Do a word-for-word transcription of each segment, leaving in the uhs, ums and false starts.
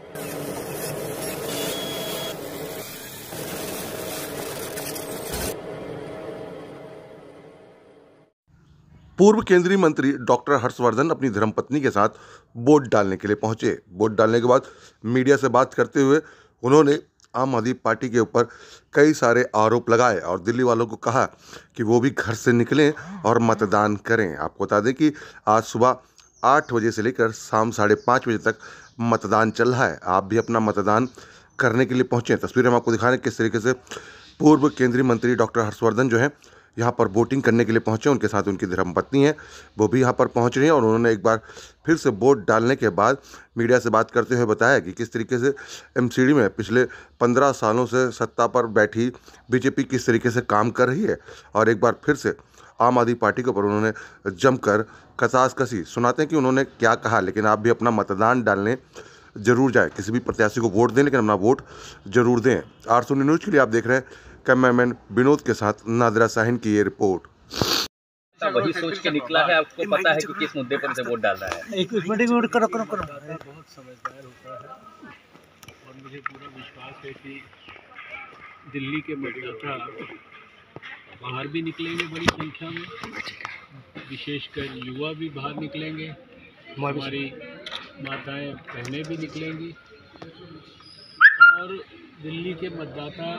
पूर्व केंद्रीय मंत्री डॉक्टर हर्षवर्धन अपनी धर्मपत्नी के साथ वोट डालने के लिए पहुंचे। वोट डालने के बाद मीडिया से बात करते हुए उन्होंने आम आदमी पार्टी के ऊपर कई सारे आरोप लगाए और दिल्ली वालों को कहा कि वो भी घर से निकलें और मतदान करें। आपको बता दें कि आज सुबह आठ बजे से लेकर शाम साढ़े पाँच बजे तक मतदान चल रहा है। आप भी अपना मतदान करने के लिए पहुँचे। तस्वीरें हम आपको दिखा रहे हैं किस तरीके से पूर्व केंद्रीय मंत्री डॉक्टर हर्षवर्धन जो है यहाँ पर वोटिंग करने के लिए पहुंचे। उनके साथ उनकी धर्मपत्नी है, वो भी यहाँ पर पहुंच रही हैं और उन्होंने एक बार फिर से वोट डालने के बाद मीडिया से बात करते हुए बताया कि किस तरीके से एमसीडी में पिछले पंद्रह सालों से सत्ता पर बैठी बीजेपी किस तरीके से काम कर रही है और एक बार फिर से आम आदमी पार्टी के ऊपर उन्होंने जमकर कसास कसी। सुनाते हैं कि उन्होंने क्या कहा, लेकिन आप भी अपना मतदान डालने जरूर जाएँ, किसी भी प्रत्याशी को वोट दें, लेकिन अपना वोट जरूर दें। आर सुनी न्यूज़ के लिए आप देख रहे हैं कैमरामैन विनोद के साथ नादिरा साहिन की ये रिपोर्ट। वही सोच के निकला है, आपको पता है कि किस मुद्दे पर से वोट डाल रहा है। एक मिनट करो करो करो बहुत समझदार होता है और मुझे पूरा विश्वास है कि दिल्ली के मतदाता बाहर भी निकलेंगे बड़ी संख्या में, विशेषकर युवा भी बाहर निकलेंगे, हमारी माताएं बहनें भी निकलेंगी और दिल्ली के मतदाता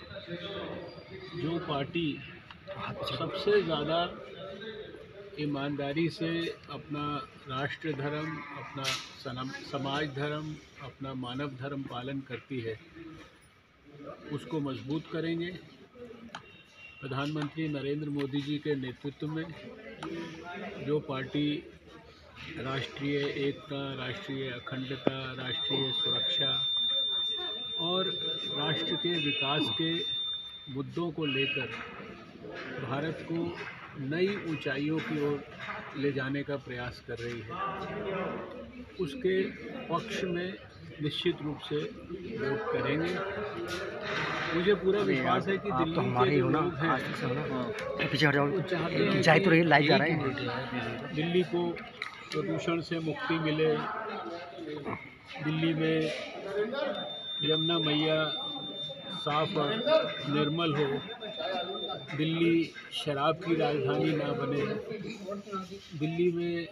जो पार्टी सबसे ज़्यादा ईमानदारी से अपना राष्ट्र धर्म, अपना समाज धर्म, अपना मानव धर्म पालन करती है, उसको मजबूत करेंगे। प्रधानमंत्री नरेंद्र मोदी जी के नेतृत्व में जो पार्टी राष्ट्रीय एकता, राष्ट्रीय अखंडता, राष्ट्रीय सुरक्षा और राष्ट्र के विकास के मुद्दों को लेकर भारत को नई ऊंचाइयों की ओर ले जाने का प्रयास कर रही है, उसके पक्ष में निश्चित रूप से वोट करेंगे। मुझे पूरा विश्वास है कि दिल्ली के जो लोग हैं वो चाहते हैं दिल्ली को प्रदूषण से मुक्ति मिले, दिल्ली में यमुना मैया साफ और निर्मल हो, दिल्ली शराब की राजधानी ना बने, दिल्ली में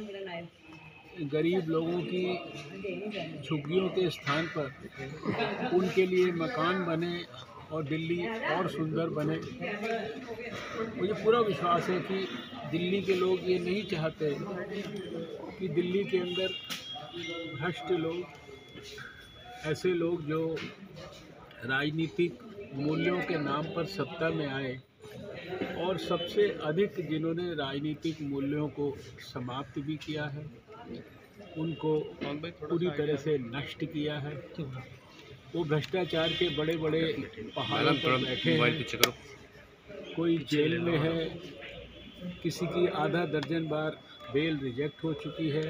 गरीब लोगों की झुग्गियों के स्थान पर उनके लिए मकान बने और दिल्ली और सुंदर बने। मुझे पूरा विश्वास है कि दिल्ली के लोग ये नहीं चाहते कि दिल्ली के अंदर भ्रष्ट लोग, ऐसे लोग जो राजनीतिक मूल्यों के नाम पर सत्ता में आए और सबसे अधिक जिन्होंने राजनीतिक मूल्यों को समाप्त भी किया है, उनको पूरी तरह से नष्ट किया है। वो भ्रष्टाचार के बड़े बड़े पहाड़ों पर बैठे हैं, कोई जेल में है, किसी की आधा दर्जन बार बेल रिजेक्ट हो चुकी है,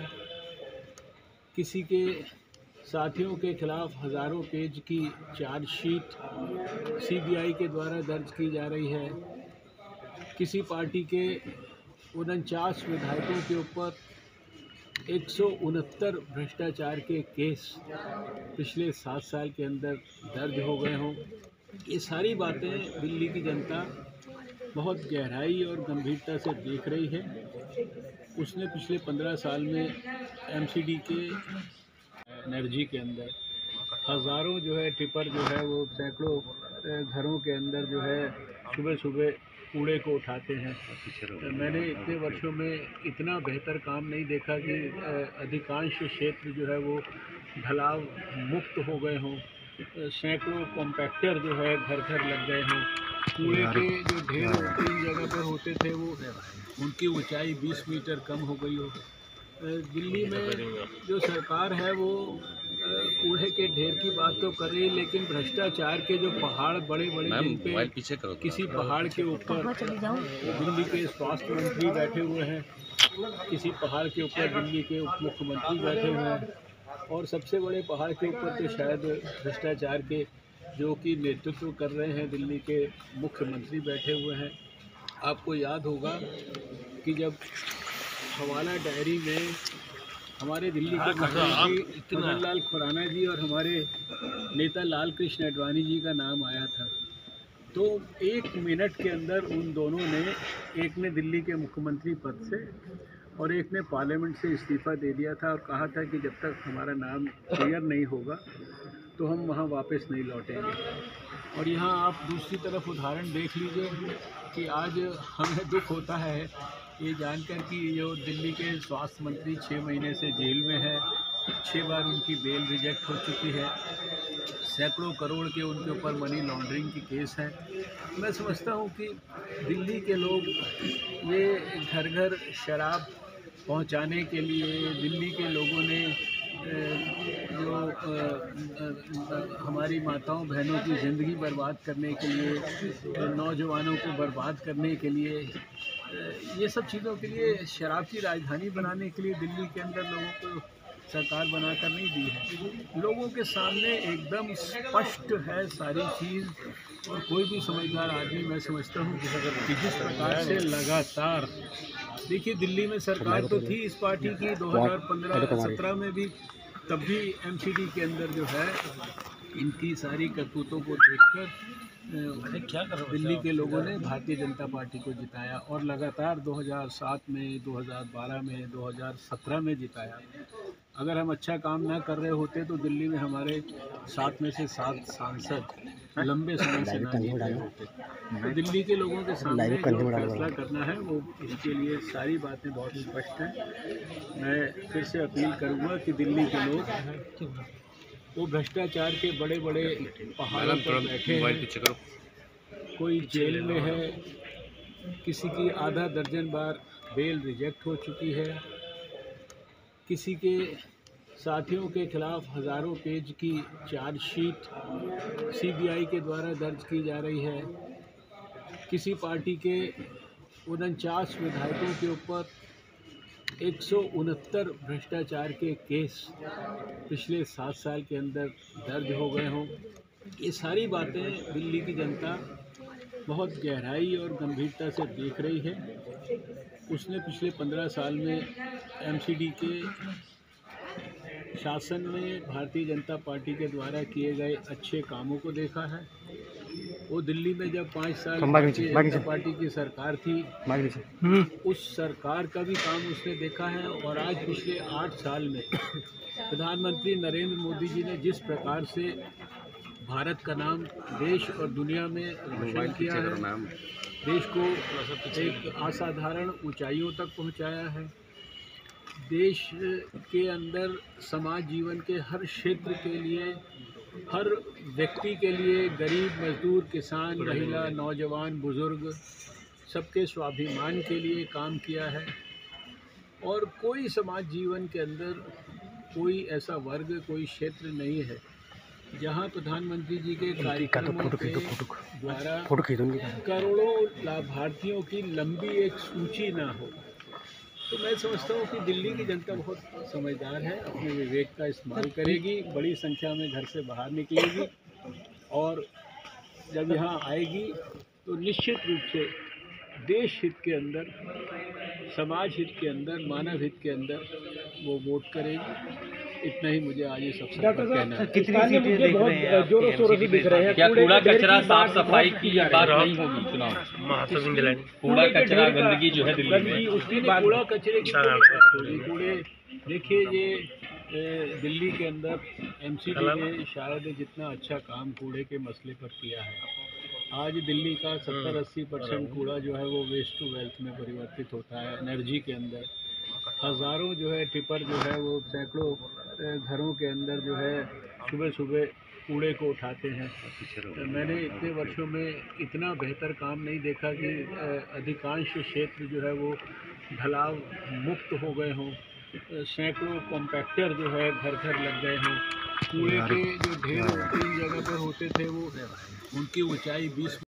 किसी के साथियों के खिलाफ हज़ारों पेज की चार्जशीट सीबीआई के द्वारा दर्ज की जा रही है, किसी पार्टी के उनचास विधायकों के ऊपर एक सौ उनहत्तर भ्रष्टाचार के केस पिछले सात साल के अंदर दर्ज हो गए हों। ये सारी बातें दिल्ली की जनता बहुत गहराई और गंभीरता से देख रही है। उसने पिछले पंद्रह साल में एमसीडी के एनर्जी के अंदर हज़ारों जो है टिपर जो है वो सैकड़ों घरों के अंदर जो है सुबह सुबह कूड़े को उठाते हैं। मैंने इतने वर्षों में इतना बेहतर काम नहीं देखा कि अधिकांश क्षेत्र जो है वो ढलाव मुक्त हो गए हों, सैकड़ों कॉम्पैक्टर जो है घर घर लग गए हों, कूड़े के जो ढेर तीन जगह पर होते थे वो उनकी ऊंचाई बीस मीटर कम हो गई हो। दिल्ली में जो सरकार है वो कूड़े के ढेर की बात तो कर रही है, लेकिन भ्रष्टाचार के जो पहाड़ बड़े बड़े जिन पे किसी पहाड़ के ऊपर दिल्ली के स्वास्थ्य मंत्री बैठे हुए हैं, किसी पहाड़ के ऊपर दिल्ली के उप मुख्यमंत्री बैठे हुए हैं और सबसे बड़े पहाड़ के ऊपर तो शायद भ्रष्टाचार के जो कि नेतृत्व कर रहे हैं दिल्ली के मुख्यमंत्री बैठे हुए हैं। आपको याद होगा कि जब हवाला डायरी में हमारे दिल्ली के मुख्यमंत्री मदन लाल खुराना जी और हमारे नेता लाल कृष्ण आडवाणी जी का नाम आया था, तो एक मिनट के अंदर उन दोनों ने, एक ने दिल्ली के मुख्यमंत्री पद से और एक ने पार्लियामेंट से इस्तीफ़ा दे दिया था और कहा था कि जब तक हमारा नाम क्लियर नहीं होगा तो हम वहाँ वापस नहीं लौटेंगे। और यहाँ आप दूसरी तरफ उदाहरण देख लीजिए कि आज हमें दुख होता है ये जानकर कि जो दिल्ली के स्वास्थ्य मंत्री छः महीने से जेल में है, छः बार उनकी बेल रिजेक्ट हो चुकी है, सैकड़ों करोड़ के उनके ऊपर मनी लॉन्ड्रिंग की केस है। मैं समझता हूँ कि दिल्ली के लोग ये घर घर शराब पहुँचाने के लिए, दिल्ली के लोगों ने जो हमारी माताओं बहनों की ज़िंदगी बर्बाद करने के लिए, नौजवानों को बर्बाद करने के लिए, ये सब चीज़ों के लिए, शराब की राजधानी बनाने के लिए दिल्ली के अंदर लोगों को सरकार बनाकर नहीं दी है। लोगों के सामने एकदम स्पष्ट है सारी चीज़, और कोई भी समझदार आदमी, मैं समझता हूँ कि जिस प्रकार से लगातार, देखिए दिल्ली में सरकार तो थी इस पार्टी की दो हज़ार पंद्रह सत्रह में भी, तब भी एमसीडी के अंदर जो है इनकी सारी करतूतों को देखकर दिल्ली के लोगों ने भारतीय जनता पार्टी को जिताया, और लगातार दो हज़ार सात में, दो हज़ार बारह में, दो हज़ार सत्रह में जिताया। अगर हम अच्छा काम ना कर रहे होते तो दिल्ली में हमारे सात में से सात सांसद लंबे समय से ना जीत रहे होते। तो दिल्ली के लोगों के सामने जो फैसला करना है वो, इसके लिए सारी बातें बहुत स्पष्ट हैं। मैं फिर से अपील करूँगा कि दिल्ली के लोग वो भ्रष्टाचार के बड़े बड़े पहाड़ों पर बैठे हैं, कोई जेल में है, किसी की आधा दर्जन बार बेल रिजेक्ट हो चुकी है, किसी के साथियों के खिलाफ हज़ारों पेज की चार्जशीट सीबीआई के द्वारा दर्ज की जा रही है, किसी पार्टी के उनचास विधायकों के ऊपर एक सौ उनहत्तर भ्रष्टाचार के केस पिछले सात साल के अंदर दर्ज हो गए हों। ये सारी बातें दिल्ली की जनता बहुत गहराई और गंभीरता से देख रही है। उसने पिछले पंद्रह साल में एमसीडी के शासन में भारतीय जनता पार्टी के द्वारा किए गए अच्छे कामों को देखा है। वो दिल्ली में जब पाँच साल भारतीय जनता पार्टी की सरकार थी, उस सरकार का भी काम उसने देखा है। और आज पिछले आठ साल में प्रधानमंत्री नरेंद्र मोदी जी ने जिस प्रकार से भारत का नाम देश और दुनिया में रोशन किया है, देश को एक असाधारण ऊंचाइयों तक पहुंचाया है, देश के अंदर समाज जीवन के हर क्षेत्र के लिए, हर व्यक्ति के लिए, गरीब, मजदूर, किसान, महिला, नौजवान, बुजुर्ग, सबके स्वाभिमान के लिए काम किया है। और कोई समाज जीवन के अंदर कोई ऐसा वर्ग, कोई क्षेत्र नहीं है जहां प्रधानमंत्री जी के कार्यक्रमों के द्वारा करोड़ों लाभार्थियों की लंबी एक सूची ना हो। तो मैं समझता हूँ कि दिल्ली की जनता बहुत समझदार है, अपने विवेक का इस्तेमाल करेगी, बड़ी संख्या में घर से बाहर निकलेगी, और जब यहाँ आएगी तो निश्चित रूप से देश हित के अंदर, समाज हित के अंदर, मानव हित के अंदर वो वोट करेगी। इतना ही मुझे आज इस अवसर पर कहना है। कितनी सीटें देख रहे हैं आप जोरों शोरों से दिख रहे हैं? क्या कूड़ा कचरा साफ सफाई की बात नहीं होगी चुनाव? कूड़ा कचरा गंदगी जो है दिल्ली में, उसकी कूड़ा कचरे की बात होगी। कूड़े, देखिए ये दिल्ली के अंदर एमसीडी ने शायद जितना अच्छा काम कूड़े के मसले पर किया है, आज दिल्ली का सत्तर अस्सी परसेंट कूड़ा जो है वो वेस्ट टू वेल्थ में परिवर्तित होता है। एनर्जी के अंदर हज़ारों जो है टिपर जो है वो सैकड़ों घरों के अंदर जो है सुबह सुबह कूड़े को उठाते हैं। तो मैंने इतने वर्षों में इतना बेहतर काम नहीं देखा कि अधिकांश क्षेत्र जो है वो ढलाव मुक्त हो गए हों, सैकड़ों कॉम्पैक्टर जो है घर घर लग गए हों, कूड़े के जो ढेर तीन जगह पर होते थे वो उनकी ऊंचाई बीस